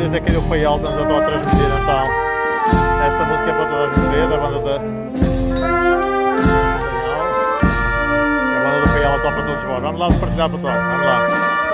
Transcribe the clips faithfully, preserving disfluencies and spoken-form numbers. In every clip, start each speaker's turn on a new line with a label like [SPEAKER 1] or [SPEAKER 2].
[SPEAKER 1] desde aqui do Faial estamos a estar a transmitir então esta música é para toda a gente ver, da banda da a banda do Faial a topa para todos vós. Vamos lá partilhar para todos, vamos lá.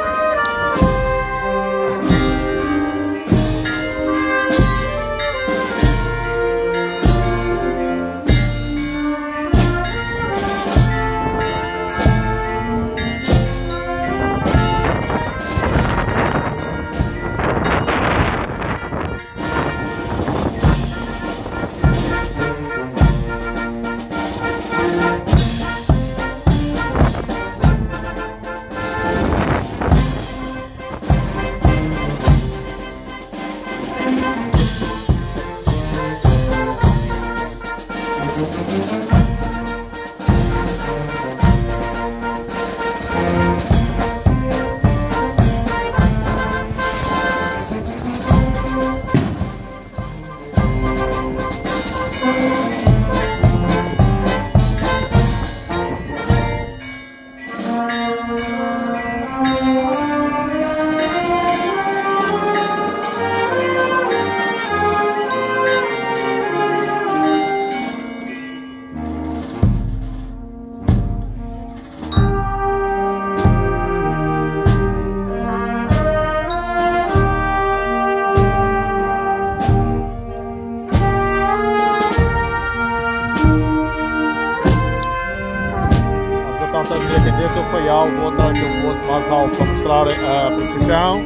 [SPEAKER 1] Desde o Faial, vou entrar aqui um ponto mais alto para mostrar a precisão.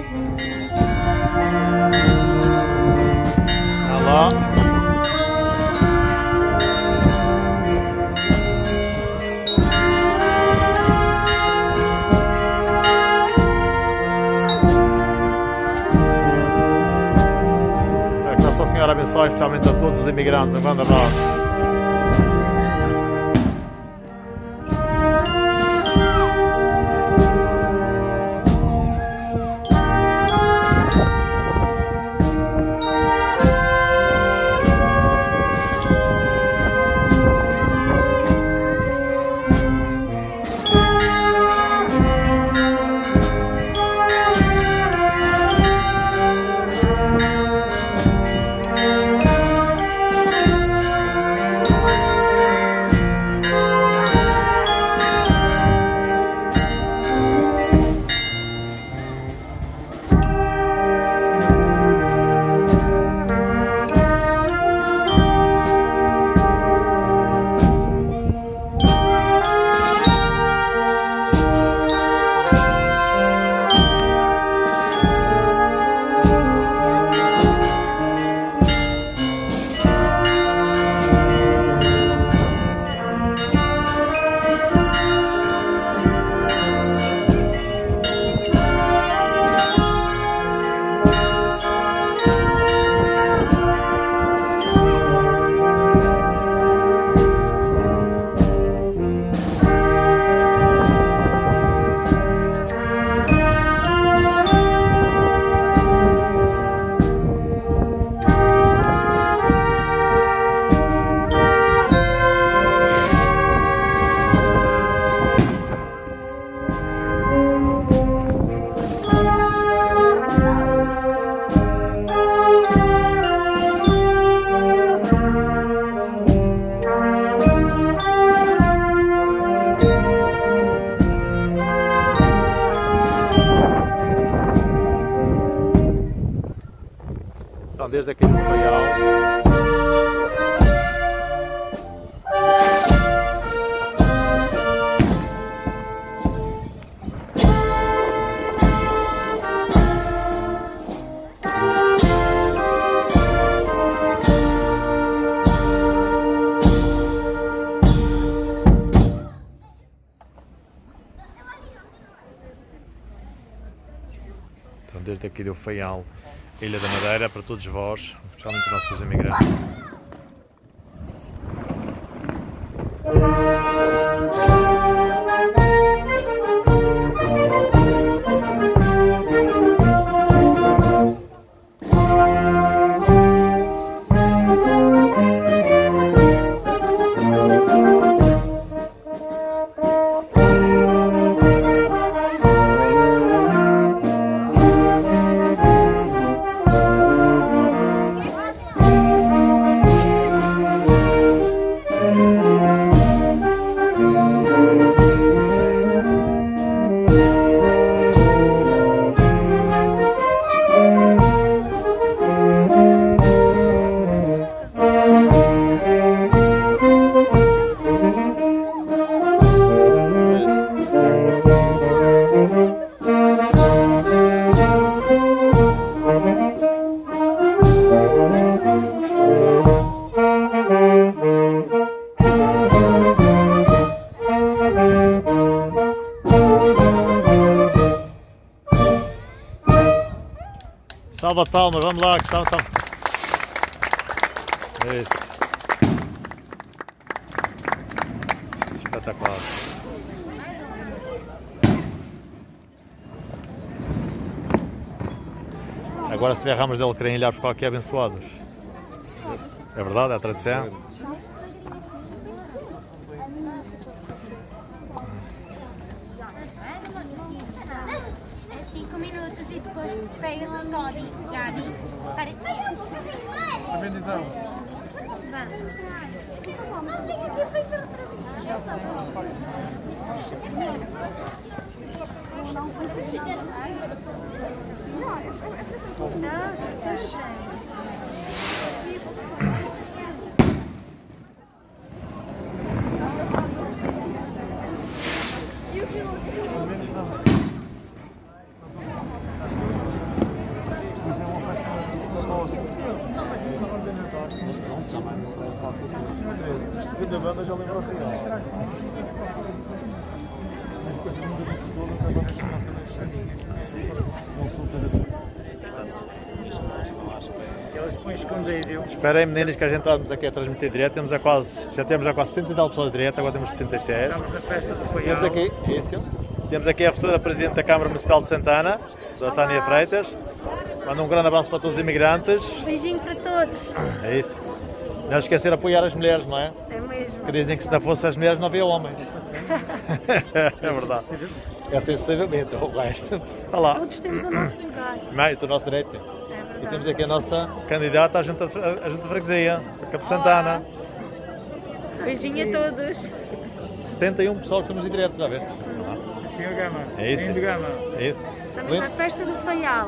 [SPEAKER 1] Olha lá. Que Nossa Senhora abençoe especialmente a todos os imigrantes. Um grande abraço. Então, desde aqui do Faial. Então, desde aqui do Faial, Ilha da Madeira, para todos vós, especialmente os nossos imigrantes. Salva de palmas, vamos lá, que salva de palmas. É isso. Espetacular. Agora se tiver ramos de alecrim, olhar para qualquer abençoados. É verdade, é a tradição.
[SPEAKER 2] Cinco minutos e depois pegas o Toddy, Gabi. Para um pouquinho mais.
[SPEAKER 1] A bendição.
[SPEAKER 2] Já está cheio.
[SPEAKER 1] Ainda bem, mas já lembro a real. As coisas muitas vezes todas agora já não sabem
[SPEAKER 3] Eles põem escondido.
[SPEAKER 1] Esperem, meninas, que a gente estamos aqui a transmitir direto. Temos a quase, já temos a quase setenta e tal pessoas direto, agora temos sessenta e sete.
[SPEAKER 3] Estamos na festa do Faial.
[SPEAKER 1] Temos aqui, isso. Temos aqui a futura Presidente da Câmara Municipal de Santana, a Tânia Freitas. Manda um grande abraço para todos os imigrantes.
[SPEAKER 2] Beijinho para todos.
[SPEAKER 1] É isso. Não esquecer de apoiar as mulheres, não é?
[SPEAKER 2] É mesmo.
[SPEAKER 1] Que dizem que se não fosse as mulheres não havia homens. É verdade. É sensivelmente o resto. Olha lá.
[SPEAKER 2] Todos temos o nosso lugar.
[SPEAKER 1] Mãe, do nosso direito.
[SPEAKER 2] É
[SPEAKER 1] E
[SPEAKER 2] verdade.
[SPEAKER 1] temos aqui a nossa candidata à Junta, à Junta de Freguesia, a Campo Santana.
[SPEAKER 2] Beijinho a todos.
[SPEAKER 1] setenta e um pessoal que estamos em direto, já veste?
[SPEAKER 3] senhor Gama.
[SPEAKER 1] É isso.
[SPEAKER 3] Lindo Gama.
[SPEAKER 1] É isso.
[SPEAKER 2] Estamos na festa do Faial.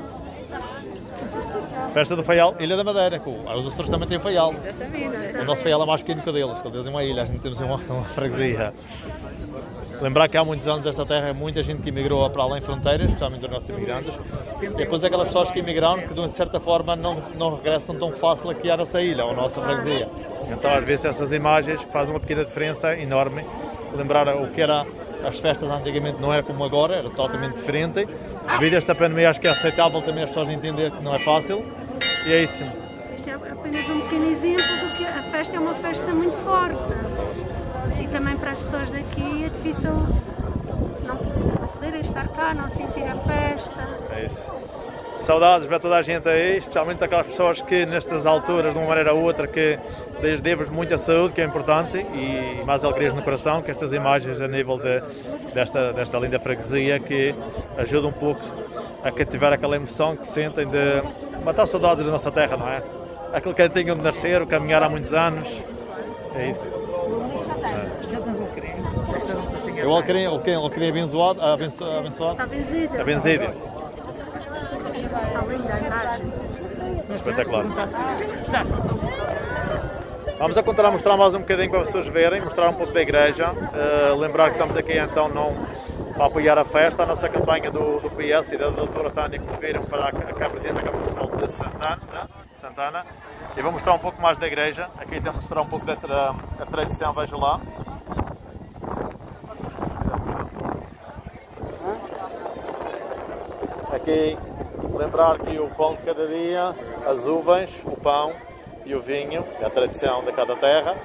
[SPEAKER 1] Festa do Faial, Ilha da Madeira. Que os Açores também têm o Faial.
[SPEAKER 2] Exatamente.
[SPEAKER 1] O nosso Faial é mais pequeno que o deles, que o deles é uma ilha, a gente temos uma, uma freguesia. Lembrar que há muitos anos esta terra é muita gente que emigrou para além fronteiras, especialmente os nossos imigrantes, e depois aquelas pessoas que emigraram que de certa forma não, não regressam tão fácil aqui à nossa ilha, à nossa freguesia. Então às vezes essas imagens fazem uma pequena diferença enorme. Lembrar o que era as festas antigamente não era como agora, era totalmente diferente. Devido a esta pandemia acho que é aceitável também as pessoas entenderem que não é fácil, e é isso.
[SPEAKER 4] Isto é apenas um pequeno exemplo do que a festa é uma festa muito forte e também para as pessoas daqui é difícil não poderem estar cá, não sentir a festa.
[SPEAKER 1] É isso. Saudades para toda a gente aí, especialmente aquelas pessoas que nestas alturas, de uma maneira ou outra, que devo muita saúde, que é importante, e mais alegrias no coração, que estas imagens a nível de, desta, desta linda freguesia que ajudam um pouco a cativar aquela emoção que sentem de matar saudades da nossa terra, não é? Aquilo que tinham de nascer, o caminhar há muitos anos, é isso.
[SPEAKER 3] Já tens um creme. Esta não se
[SPEAKER 1] É o alecrim, o alecrim abençoado, abençoado,
[SPEAKER 4] Está benzida.
[SPEAKER 1] a benzídia.
[SPEAKER 4] Está linda a imagem.
[SPEAKER 1] Espetacular. Vamos a continuar a mostrar mais um bocadinho para vocês verem, mostrar um pouco da igreja. Uh, lembrar que estamos aqui então não, para apoiar a festa, a nossa campanha do, do P S e da doutora Tânia que me viram para a, a Presidente da Câmara Municipal de Santana, né? Santana. E vou mostrar um pouco mais da igreja. Aqui temos mostrar um pouco da tra, a tradição, vejam lá. Aqui lembrar que o pão de cada dia, as uvas, o pão e o vinho, que é a tradição de cada terra.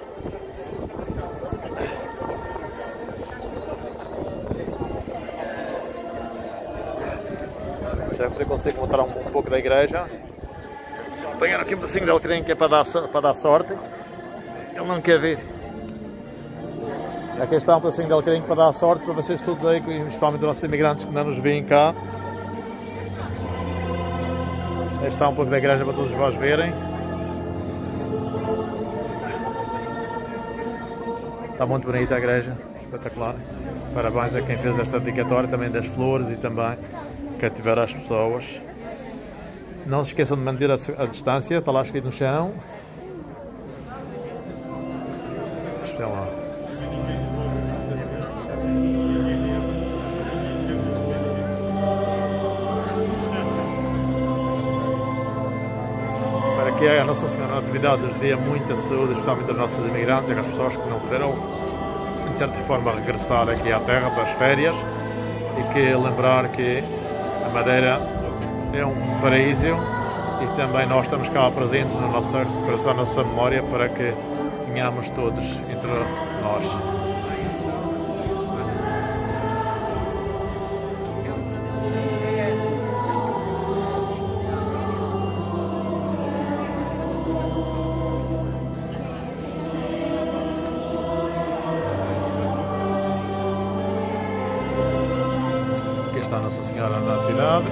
[SPEAKER 1] Já que você consegue mostrar um, um pouco da igreja. Apanharam aqui um pedacinho de alecrim que é para dar, para dar sorte. Ele não quer vir. Aqui está um pedacinho de alecrim para dar sorte para vocês todos aí, principalmente os nossos imigrantes que não nos veem cá. Aqui está um pouco da igreja para todos vós verem. Está muito bonita a igreja. espetacular. Parabéns a quem fez esta dedicatória também das flores e também cativar as pessoas. Não se esqueçam de manter a, a distância, está lá escrito no chão. Espera lá. Para que a Nossa Senhora Natividade nos dê muita saúde, especialmente aos nossos imigrantes e às pessoas que não puderam, de certa forma, regressar aqui à terra para as férias, e que lembrar que a Madeira é um paraíso e também nós estamos cá presentes no nosso coração, na nossa memória, para que tenhamos todos entre nós. Aqui está a Nossa Senhora da Natividade.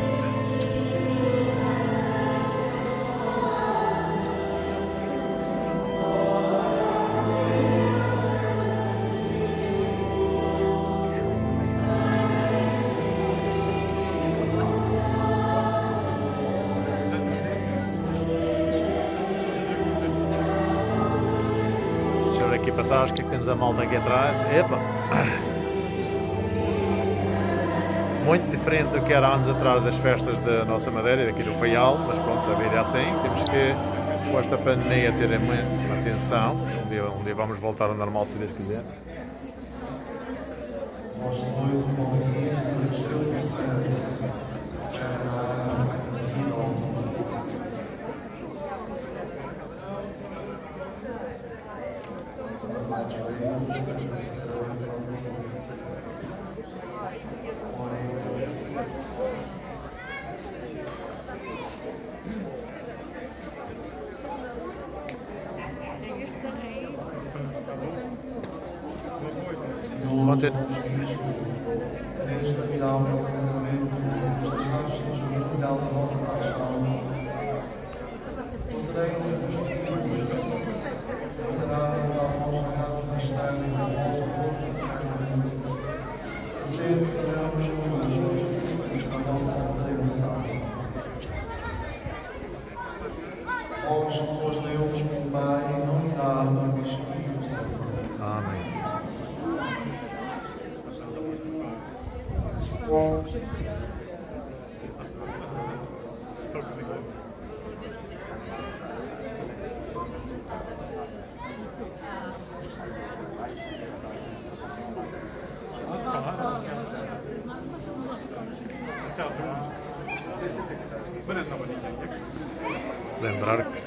[SPEAKER 1] Aqui para trás, que temos a malta aqui atrás. Epa! Muito diferente do que era anos atrás das festas da nossa Madeira, daqui do Faial, mas pronto, a vida é assim. Temos que, com esta pandemia, ter muita atenção. Um dia, um dia vamos voltar ao normal, se Deus quiser. Ontem.
[SPEAKER 5] Neste admirável sacramento, nestas festas do final da nossa paixão, concedei-nos os filhos, declarar a vós sagrados mistérios do vosso corpo e sacramento, a ser ficaremos convoscos filhos da nossa redenção. Vós sois Deus, o Pai, não irá do Espírito Santo.
[SPEAKER 1] Amém. Lembrar que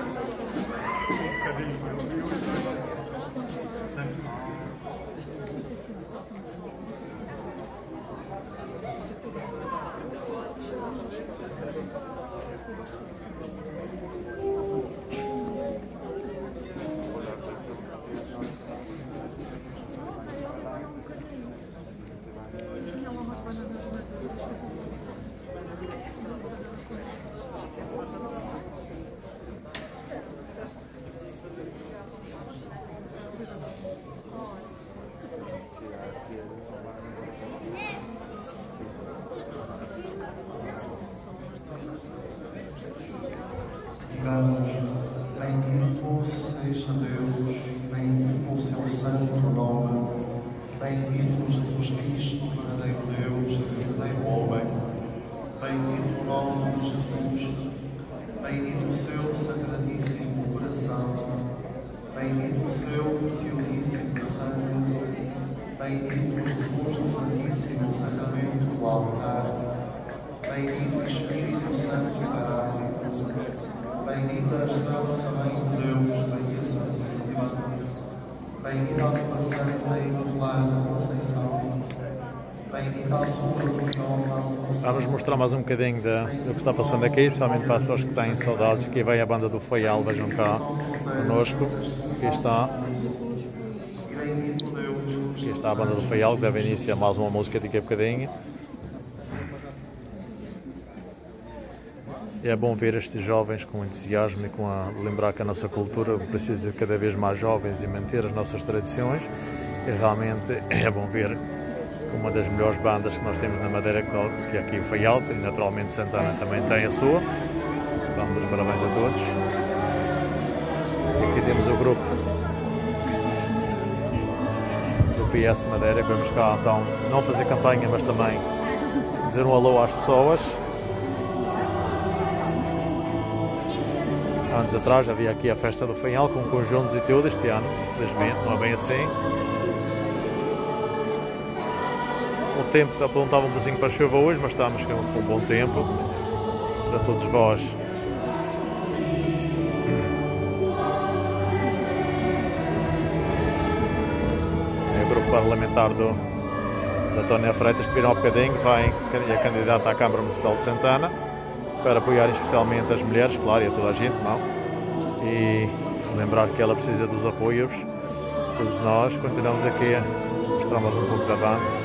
[SPEAKER 5] Digamos, bendito seja Deus, bendito o seu santo nome, bendito Jesus Cristo, verdadeiro Deus e verdadeiro homem, bendito o nome de Jesus, bendito o seu sacratíssimo coração, bendito o seu preciosíssimo sangue, bendito Jesus do Santíssimo Sacramento do altar, bendito o Espírito Santo Paráclito, bendita a excelsa Mãe de Deus, bendita a Santíssima, bendita a sua Santa e Imaculada Conceição, bendita a sua gloriosa Assunção.
[SPEAKER 1] vamos mostrar mais um bocadinho de, do que está passando aqui, especialmente para as pessoas que têm saudades. Aqui vem a banda do Faial, vejam cá connosco. Aqui está. Aqui está a banda do Faial, que deve iniciar mais uma música daqui a bocadinho. É bom ver estes jovens com entusiasmo e com a lembrar que a nossa cultura precisa de cada vez mais jovens e manter as nossas tradições. E realmente é bom ver uma das melhores bandas que nós temos na Madeira, que é aqui o Faial, e naturalmente Santana também tem a sua. Vamos dar os parabéns a todos. E aqui temos o grupo do P S Madeira, que vamos cá então não fazer campanha, mas também dizer um alô às pessoas. Anos atrás havia aqui a festa do Faial com conjuntos e tudo, este ano infelizmente não é bem assim. O tempo apontava um pouquinho para a chuva hoje, mas estamos com um bom tempo para todos vós. É o grupo parlamentar do, da Tónia Freitas, que viram ao bocadinho, vai a candidata à Câmara Municipal de Santana, para apoiar especialmente as mulheres, claro, e a toda a gente, não? E lembrar que ela precisa dos apoios, todos nós. Continuamos aqui a mostrar mais um pouco da banda.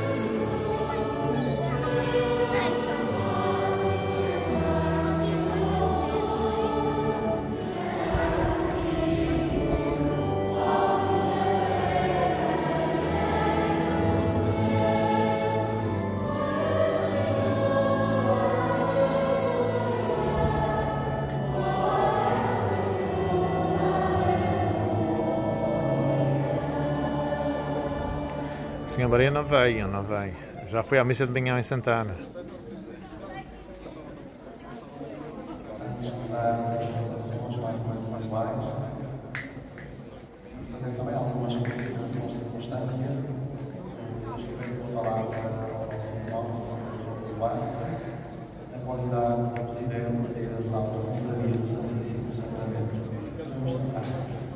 [SPEAKER 1] Senhor Maria não veio, não veio. Já foi à missa de manhã em Santana.
[SPEAKER 5] Antes de dar as votações mais ou menos manuais, fazer também algumas considerações de circunstância. Estou a falar para o nosso irmão, São Paulo, na qualidade do Presidente da direção da Companhia do Santíssimo Sacramento. Vamos sentar.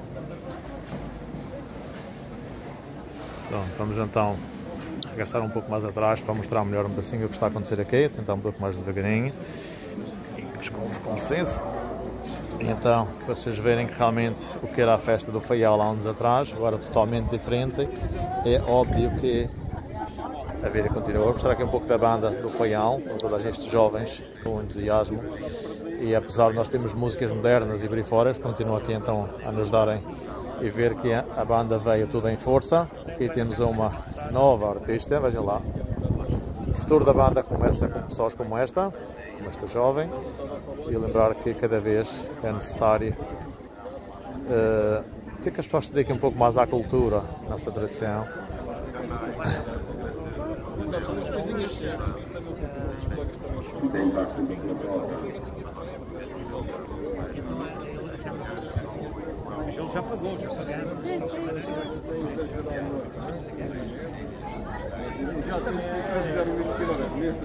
[SPEAKER 1] Pronto, vamos então regressar um pouco mais atrás para mostrar melhor um pedacinho o que está a acontecer aqui, tentar um pouco mais devagarinho. E com licença. E então, para vocês verem que realmente o que era a festa do Faial há anos atrás, agora totalmente diferente, é óbvio que a vida continua. Vou mostrar aqui um pouco da banda do Faial, com todos estes jovens, com entusiasmo. E apesar de nós termos músicas modernas e por aí fora, continua aqui então a nos darem e ver que a banda veio tudo em força. Aqui temos uma nova artista, vejam lá. O futuro da banda começa com pessoas como esta, como esta jovem, e lembrar que cada vez é necessário uh, ter que as pessoas se dediquem um pouco mais à cultura, à nossa tradição.
[SPEAKER 3] Ele já pagou, já sabia.
[SPEAKER 6] Já fizeram muito pior.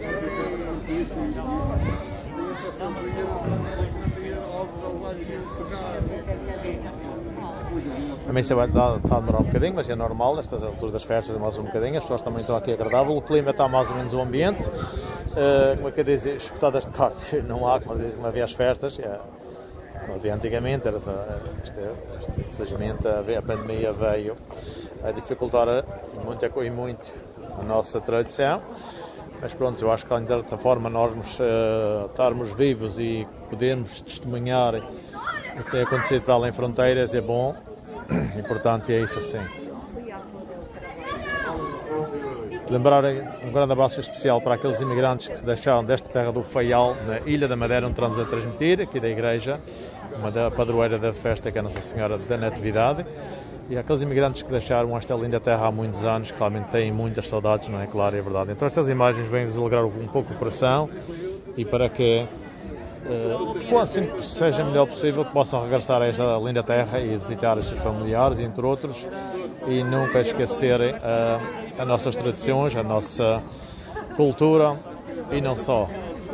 [SPEAKER 1] A missa vai estar a demorar um bocadinho, mas é normal, nestas alturas das festas, mais um bocadinho. As pessoas também estão aqui agradável, o clima está mais ou menos o ambiente. Uh, como é que eu dizer, espetadas de carne não há, como dizem, como havia as festas. É. Havia antigamente, era, este, infelizmente a pandemia veio a dificultar muito e muito a nossa tradição, mas pronto, eu acho que de certa forma nós uh, estarmos vivos e podermos testemunhar o que tem acontecido para além fronteiras é bom, importante é isso assim. Lembrar um grande abraço especial para aqueles imigrantes que deixaram desta terra do Faial, na Ilha da Madeira, onde estamos a transmitir, aqui da igreja, uma da padroeira da festa, que é a Nossa Senhora da Natividade, e aqueles imigrantes que deixaram esta linda terra há muitos anos, que claramente têm muitas saudades, não é? Claro, é verdade. Então estas imagens vêm-nos alegrar um pouco o coração, e para que uh, assim seja melhor possível, que possam regressar a esta linda terra e visitar os seus familiares, entre outros, e nunca esquecerem uh, as nossas tradições, a nossa cultura e não só.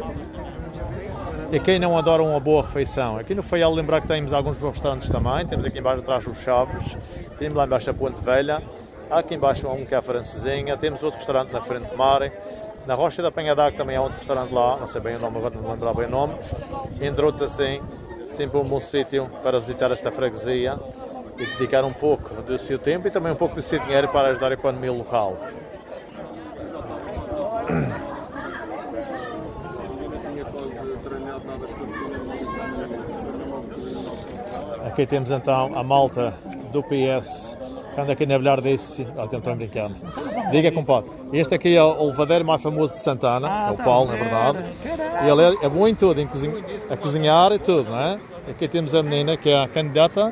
[SPEAKER 1] E quem não adora uma boa refeição? Aqui no Faial, lembrar que temos alguns bons restaurantes também. Temos aqui embaixo atrás os Chaves, temos lá embaixo a Ponte Velha, há aqui embaixo um que é a Francesinha, temos outro restaurante na frente do mar. Na Rocha da Penha d'Água também há outro restaurante lá, não sei bem o nome, agora não me lembro bem o nome. Entre outros assim, sempre um bom sítio para visitar esta freguesia e dedicar um pouco do seu tempo e também um pouco do seu dinheiro para ajudar a economia local. Aqui temos então a malta do P S anda aqui a olhar desse, ah, estou brincando. Diga, compadre, este aqui é o levadeiro mais famoso de Santana, ah, é o Paulo, na verdade. E ele é, é bom em tudo, em cozinha, a cozinhar e tudo, não é? Aqui temos a menina que é a candidata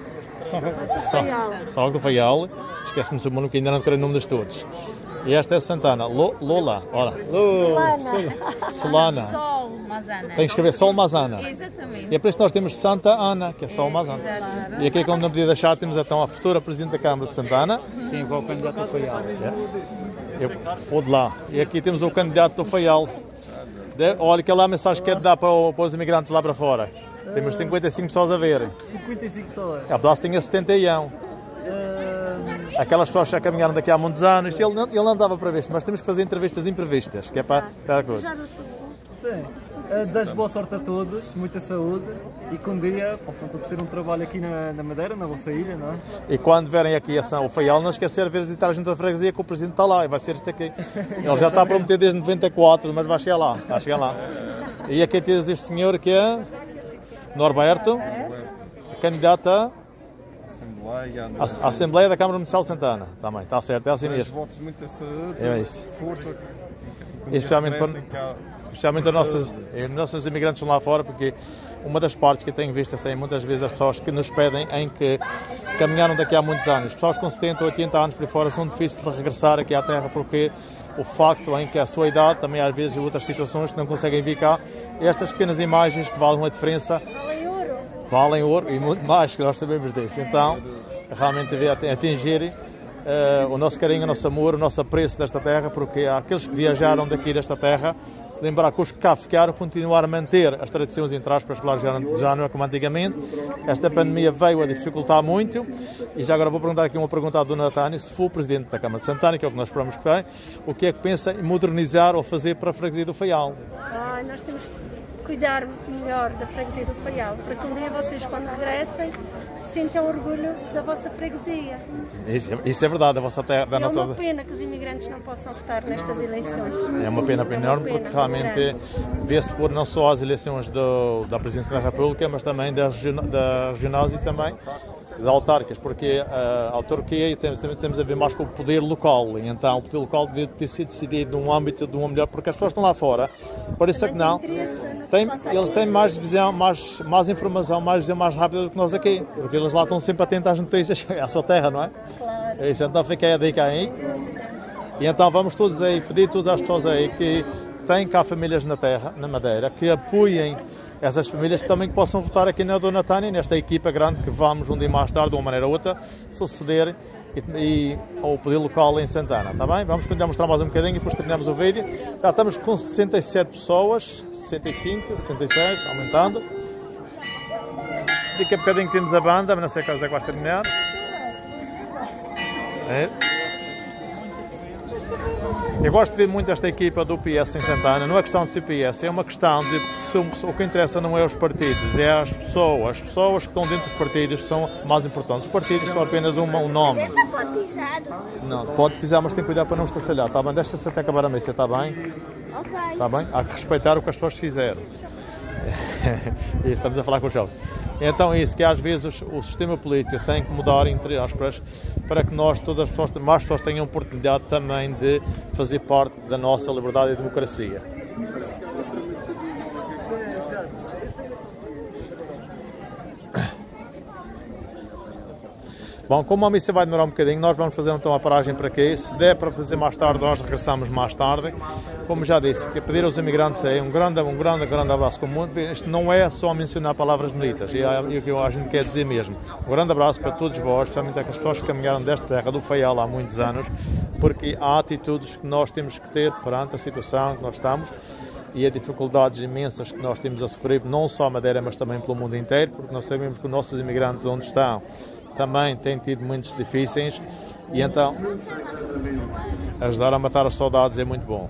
[SPEAKER 1] São do Faial. Esquece-me o seu nome, que ainda não decorei o nome de todos. E esta é Santana, Lola, ora. Solana. Solana.
[SPEAKER 2] Sol Mazana.
[SPEAKER 1] Tem que escrever Sol Mazana.
[SPEAKER 2] Exatamente.
[SPEAKER 1] E é por isso que nós temos Santa Ana, que é Sol Mazana.
[SPEAKER 2] Exato.
[SPEAKER 1] E aqui, como não podia deixar, temos então a futura Presidente da Câmara de Santana.
[SPEAKER 3] Sim, qual o candidato do Faial?
[SPEAKER 1] Eu, ou de lá. E aqui temos o candidato do Faial. De, olha que lá a mensagem que é de dar para, o, para os imigrantes lá para fora. Temos cinquenta e cinco pessoas a verem.
[SPEAKER 3] cinquenta e cinco pessoas.
[SPEAKER 1] A Blas tinha setenta e um. Aquelas pessoas já caminharam daqui há muitos anos. Ele não, ele não dava previsto, mas temos que fazer entrevistas imprevistas, que é para dar a coisa.
[SPEAKER 3] Sim. Desejo boa sorte a todos, muita saúde e que um dia possam todos ter um trabalho aqui na, na Madeira, na vossa ilha, não é?
[SPEAKER 1] E quando verem aqui a São o Faial, não esquecer de visitar a Junta de Freguesia, que o Presidente está lá e vai ser este aqui. Ele já está a prometer desde noventa e quatro, mas vai chegar lá, vai chegar lá. E aqui tens este senhor que é Norberto, candidato a
[SPEAKER 7] Assembleia,
[SPEAKER 1] A Assembleia da Câmara Municipal de Santana, também, está certo, é assim mesmo.
[SPEAKER 7] votos, muita saúde,
[SPEAKER 1] É isso.
[SPEAKER 7] força,
[SPEAKER 1] E especialmente para, especialmente os nossos, os nossos imigrantes estão lá fora, porque uma das partes que eu tenho visto assim, muitas vezes as pessoas que nos pedem em que caminharam daqui há muitos anos, pessoas com setenta, oitenta anos por fora são difíceis de regressar aqui à terra porque o facto em que a sua idade, também às vezes em outras situações que não conseguem vir cá, estas pequenas imagens que valem a diferença, valem ouro e muito mais, que nós sabemos disso. Então, realmente devia atingir uh, o nosso carinho, o nosso amor, o nosso apreço desta terra, porque há aqueles que viajaram daqui desta terra, lembrar que os que cá ficaram, continuar a manter as tradições, entre aspas, claro, já, já não é como antigamente. Esta pandemia veio a dificultar muito, e já agora vou perguntar aqui uma pergunta à Dona Tânia, se for o Presidente da Câmara de Santana, que é o que nós esperamos que venha, o que é que pensa em modernizar ou fazer para a freguesia do Faial?
[SPEAKER 4] Ah, nós temos que cuidar melhor da freguesia do Faial, para que um dia vocês, quando regressem, sintam orgulho da vossa freguesia.
[SPEAKER 1] Isso, isso é verdade, a vossa terra, da
[SPEAKER 4] é
[SPEAKER 1] nossa...
[SPEAKER 4] uma pena que os imigrantes não possam votar nestas eleições.
[SPEAKER 1] É uma pena enorme, porque realmente vê-se por não só as eleições do, da Presidência da República, mas também das, das regionais e também das autárquicas, porque a autarquia temos, temos a ver mais com o poder local, e então o poder local deve ter sido decidido num âmbito de uma melhor, porque as pessoas estão lá fora, parece que não, tem, eles têm mais visão, mais, mais informação, mais visão mais rápida do que nós aqui, porque eles lá estão sempre atentos às notícias, é a sua terra, não é?
[SPEAKER 4] Claro.
[SPEAKER 1] Isso, então fica a dica aí, e então vamos todos aí, pedir todas as pessoas aí que têm cá famílias na terra, na Madeira, que apoiem essas famílias também que possam votar aqui na Dona Tânia, nesta equipa grande que vamos um dia mais tarde, de uma maneira ou outra, suceder e, e ao poder local em Santana, está bem? Vamos continuar a mostrar mais um bocadinho e depois terminamos o vídeo. Já estamos com sessenta e sete pessoas, sessenta e cinco, sessenta e seis, aumentando. Daqui a bocadinho temos a banda, mas não sei quase é que vai terminar. É. Eu gosto de ver muito esta equipa do P S em Santana, não é questão de ser P S, é uma questão de, o que interessa não é os partidos, é as pessoas, as pessoas que estão dentro dos partidos são mais importantes, os partidos são apenas um, um nome.
[SPEAKER 2] Você já pode pisar?
[SPEAKER 1] Não, pode pisar, mas tem que cuidar para não estacelhar, está bem? Deixa-se até acabar a missa, está bem?
[SPEAKER 2] Ok.
[SPEAKER 1] Está bem? Há que respeitar o que as pessoas fizeram. E estamos a falar com os jovens. Então é isso, que às vezes o sistema político tem que mudar, entre aspas, para que nós, todas as pessoas, mais pessoas tenham a oportunidade também de fazer parte da nossa liberdade e democracia. Bom, como a missa vai demorar um bocadinho, nós vamos fazer então a paragem para aqui. Se der para fazer mais tarde, nós regressamos mais tarde. Como já disse, que pedir aos imigrantes aí um grande, um grande, grande abraço comum. Isto não é só mencionar palavras bonitas, e é o que a gente quer dizer mesmo. Um grande abraço para todos vós, especialmente aquelas pessoas que caminharam desta terra do Faial há muitos anos, porque há atitudes que nós temos que ter perante a situação que nós estamos e as dificuldades imensas que nós temos a sofrer, não só a Madeira, mas também pelo mundo inteiro, porque nós sabemos que os nossos imigrantes onde estão também têm tido muitos difíceis, e então ajudar a matar as saudades é muito bom.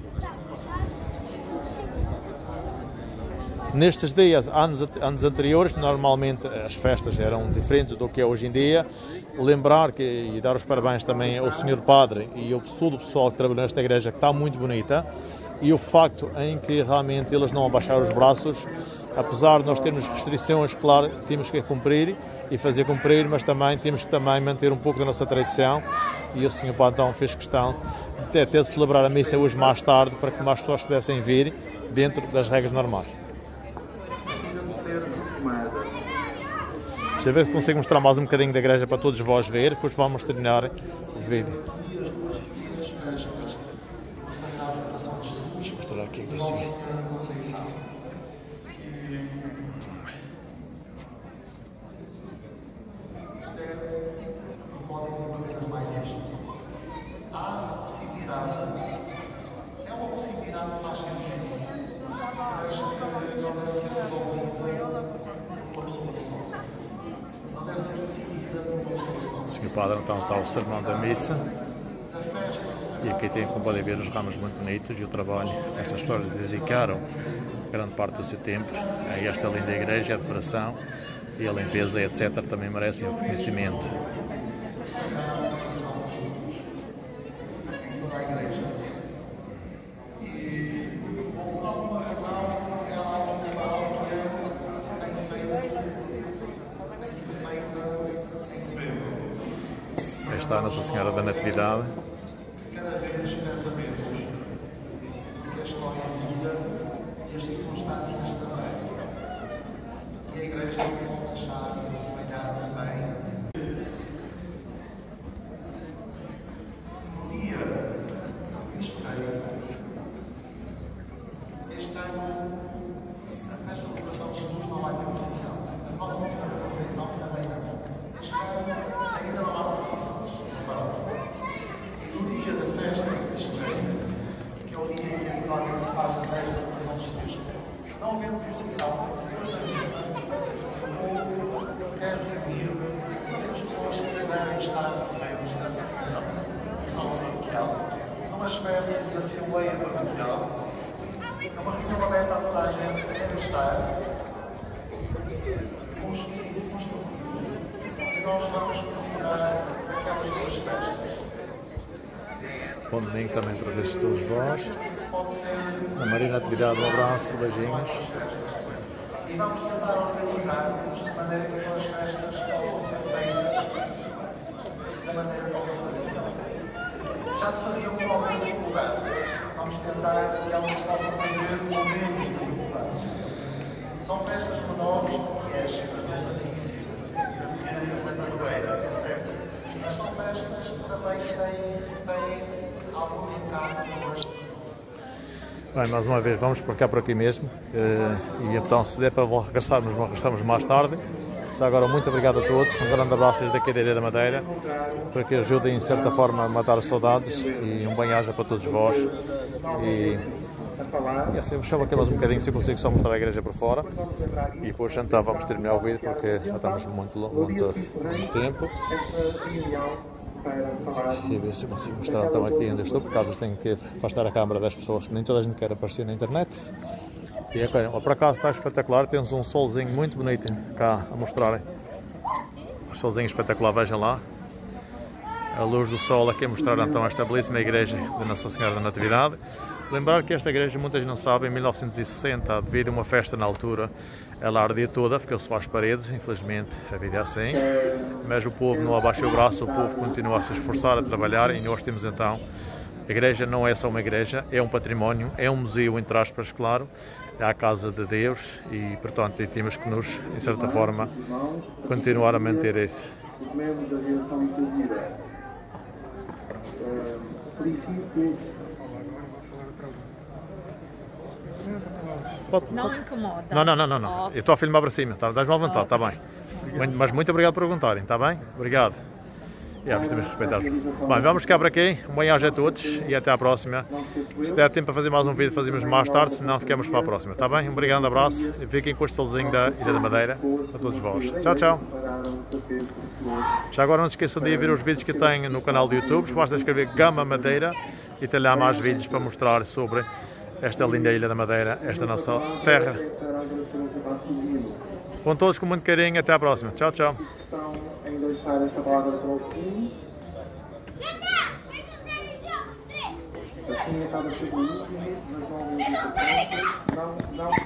[SPEAKER 1] Nestes dias, anos, anos anteriores, normalmente as festas eram diferentes do que é hoje em dia. Lembrar que, e dar os parabéns também ao senhor Padre e ao todo o pessoal que trabalhou nesta igreja, que está muito bonita, e o facto em que realmente eles não abaixaram os braços apesar de nós termos restrições, claro, temos que cumprir e fazer cumprir, mas também temos que também manter um pouco da nossa tradição, e o senhor Padre então fez questão de até celebrar a missa hoje mais tarde para que mais pessoas pudessem vir dentro das regras normais. Deixa eu ver se consigo mostrar mais um bocadinho da igreja para todos vós ver, depois vamos terminar o vídeo. Deixa eu mostrar aqui assim. O senhor Padre então está o sermão da missa, e aqui tem, como podem ver, os ramos muito bonitos e o trabalho. Estas pessoas dedicaram grande parte do seu tempo a esta linda igreja, a decoração e a limpeza, etcétera, também merecem o reconhecimento. Está a Nossa Senhora da Natividade.
[SPEAKER 5] Cada vez pensamentos que a história muda e as circunstâncias também. E a Igreja não pode deixar de acompanhar também. No dia que Cristo veio, este ano, a festa da Coração de Jesus não vai ter procissão. A Nossa Senhora da Conceição também não. Este ano ainda não há procissão. No dia da festa de Cristo Rei, que é o dia em que habitualmente se faz a festa da Coração de Jesus, não havendo procissão, depois da missa, eu quero reunir as pessoas que quiserem estar presentes nessa reunião paroquial, numa espécie de assembleia paroquial. É uma reunião aberta a toda a gente que deve estar com o espírito construtivo, e nós vamos considerar aquelas duas festas.
[SPEAKER 1] Bom domingo também para ver todos vós. A Maria Natividade, um abraço, beijinhos.
[SPEAKER 5] E vamos tentar organizar-nos de maneira que aquelas festas possam ser feitas da maneira como se faziam. Já se faziam com alguma dificuldade. Vamos tentar que elas se possam fazer com menos dificuldades. São festas menores que é do Santíssimo, que da Padroeira, é certo? Mas são festas que também têm, têm alguns encargos.
[SPEAKER 1] Bem, mais uma vez vamos por cá por aqui mesmo, e então se der para regressarmos, regressamos mais tarde. Já agora muito obrigado a todos, um grande abraço desde aqui da Ilha da Madeira, para que ajudem de certa forma a matar as saudades, e um bem-aja para todos vós. E, e assim, vos chamo aqui mais um bocadinho, se eu consigo só mostrar a igreja por fora, e depois então vamos terminar o vídeo porque já estamos muito, muito, muito tempo. E ver se eu consigo mostrar então aqui onde estou, por causa tenho que afastar a câmara das pessoas, que nem toda a gente quer aparecer na internet. E agora, por acaso está espetacular, temos um solzinho muito bonito cá a mostrarem. Um solzinho espetacular, vejam lá. A luz do sol aqui a mostrar então esta belíssima igreja de Nossa Senhora da Natividade. Lembrar que esta igreja, muitas não sabem, em mil novecentos e sessenta, devido a uma festa na altura, ela ardia toda, ficou só às paredes, infelizmente a vida é assim. Mas o povo não abaixa o braço, o povo continua a se esforçar, a trabalhar, e nós temos então, a igreja não é só uma igreja, é um património, é um museu, entre aspas, claro, é a casa de Deus, e portanto temos que nos, em certa forma, continuar a manter isso.
[SPEAKER 2] Não incomoda.
[SPEAKER 1] Não, não, não, não, não.
[SPEAKER 2] Oh.
[SPEAKER 1] Eu estou a filmar para cima, tá? Dás-me à vontade, está bem. Mas muito obrigado por perguntarem, está bem? Obrigado. E yeah, temos que respeitar. Bem, vamos ficar por aqui. Um bem-aja a todos e até à próxima. Se der tempo para fazer mais um vídeo, fazemos mais tarde, se não, ficamos para a próxima, está bem? Um obrigado, abraço e fiquem com este solzinho da Ilha da Madeira a todos vós. Tchau, tchau. Já agora não se esqueçam de ir ver os vídeos que tenho no canal do YouTube, basta escrever Gama Madeira e tem lá mais vídeos para mostrar sobre esta linda Ilha da Madeira, esta nossa terra. Com todos com muito carinho, até à próxima. Tchau, tchau.
[SPEAKER 8] Deixar esta palavra para o fim. Assim acaba tudo isso, mas não é importante. Não, não.